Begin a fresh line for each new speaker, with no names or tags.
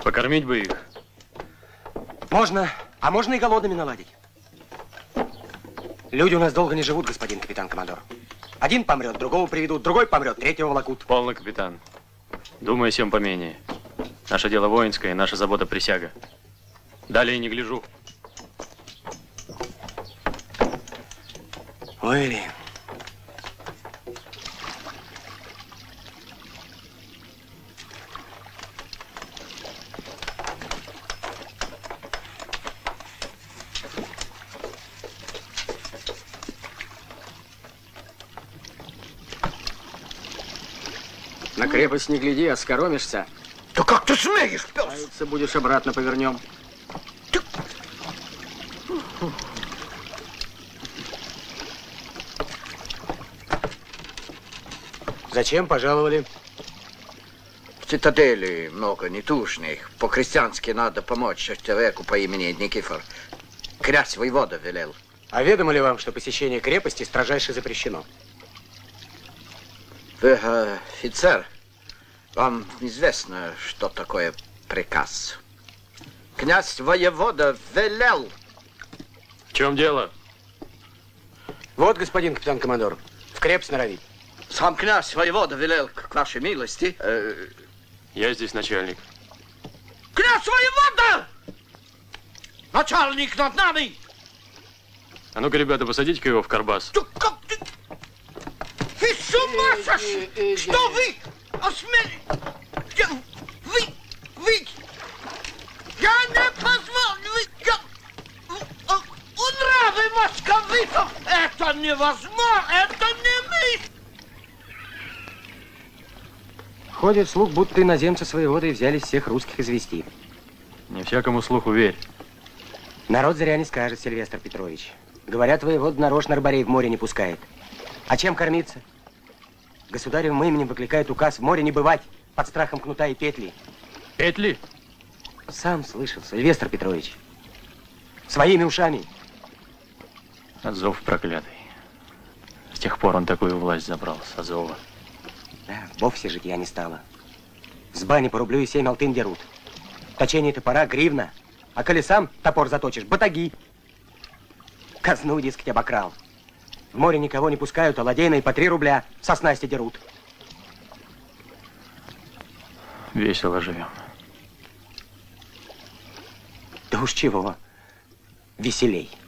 Покормить бы их.
Можно, а можно и голодными наладить. Люди у нас долго не живут, господин капитан-командор. Один помрет, другого приведут, другой помрет, третьего волокут.
Полный капитан. Думай о сем поменее. Наше дело воинское, наша забота присяга. Далее не гляжу.
Уэлли.
На крепость не гляди, оскоромишься.
Да как ты смеешь, пес?
Кажется, будешь обратно повернем.
Зачем пожаловали?
В цитадели много нетушных. По-крестьянски надо помочь человеку по имени Никифор. Князь воевода велел.
А ведомо ли вам, что посещение крепости строжайше запрещено?
Вы офицер. Вам известно, что такое приказ. Князь воевода велел.
В чем дело?
Вот, господин капитан-командор, в крепость норовит.
Сам князь воевода велел, к вашей милости.
Я здесь начальник.
Князь воевода! Начальник над нами!
А ну-ка, ребята, посадите-ка его в карбас.
Да как ты? Вы с ума сошли? Что вы осмели? Вы... Я не позволю. Нравы московитов! Это невозможно! Это не мы!
Ходит слух, будто иноземцы с воеводой взялись всех русских извести.
Не всякому слуху верь.
Народ зря не скажет, Сильвестр Петрович. Говорят, воевод нарочно рыбарей в море не пускает. А чем кормиться? Государевым именем выкликает указ в море не бывать под страхом кнута и петли.
Петли?
Сам слышал, Сильвестр Петрович. Своими ушами.
Азов проклятый. С тех пор он такую власть забрал с Азова.
Да, вовсе житья не стало. С бани по рублю и 7 алтын дерут. Точение топора, гривна. А коли сам топор заточишь, батаги. Казну, дескать, обокрал. В море никого не пускают, а ладейные по 3 рубля со снасти дерут.
Весело живем.
Да уж чего, веселей.